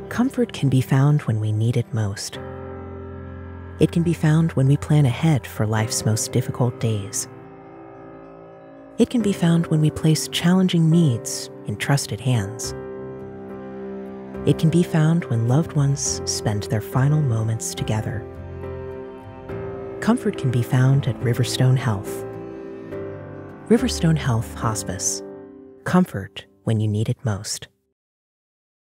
Comfort can be found when we need it most. It can be found when we plan ahead for life's most difficult days. It can be found when we place challenging needs in trusted hands. It can be found when loved ones spend their final moments together. Comfort can be found at RiverStone Health. RiverStone Health Hospice. Comfort when you need it most.